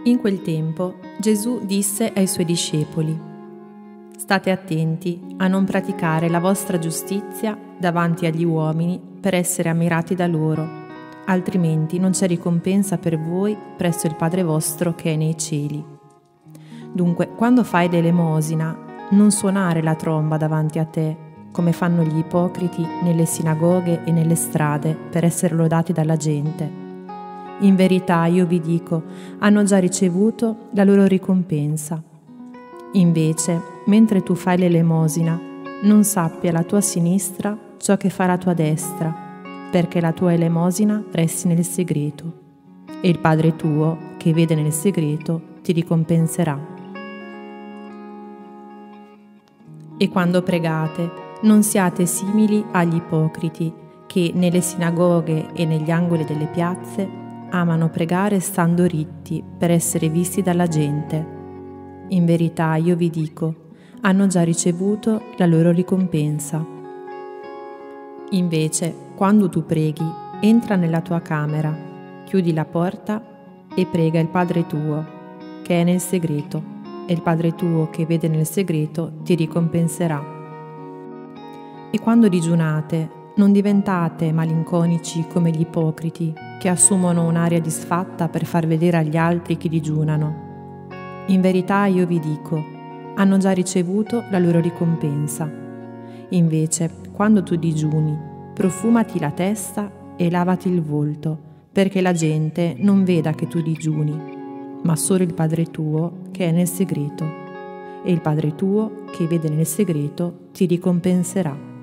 In quel tempo Gesù disse ai suoi discepoli: «State attenti a non praticare la vostra giustizia davanti agli uomini per essere ammirati da loro, altrimenti non c'è ricompensa per voi presso il Padre vostro che è nei cieli. Dunque, quando fai l'elemosina, non suonare la tromba davanti a te, come fanno gli ipocriti nelle sinagoghe e nelle strade per essere lodati dalla gente. In verità, io vi dico, hanno già ricevuto la loro ricompensa. Invece, mentre tu fai l'elemosina, non sappia la tua sinistra ciò che fa la tua destra, perché la tua elemosina resti nel segreto, e il Padre tuo, che vede nel segreto, ti ricompenserà. E quando pregate, non siate simili agli ipocriti, che nelle sinagoghe e negli angoli delle piazze amano pregare stando ritti per essere visti dalla gente. In verità, io vi dico, hanno già ricevuto la loro ricompensa. Invece, quando tu preghi, entra nella tua camera, chiudi la porta e prega il Padre tuo, che è nel segreto, e il Padre tuo che vede nel segreto ti ricompenserà. E quando digiunate, non diventate malinconici come gli ipocriti, che assumono un'aria disfatta per far vedere agli altri che digiunano. In verità io vi dico, hanno già ricevuto la loro ricompensa. Invece, quando tu digiuni, profumati la testa e lavati il volto, perché la gente non veda che tu digiuni, ma solo il Padre tuo che è nel segreto. E il Padre tuo che vede nel segreto ti ricompenserà.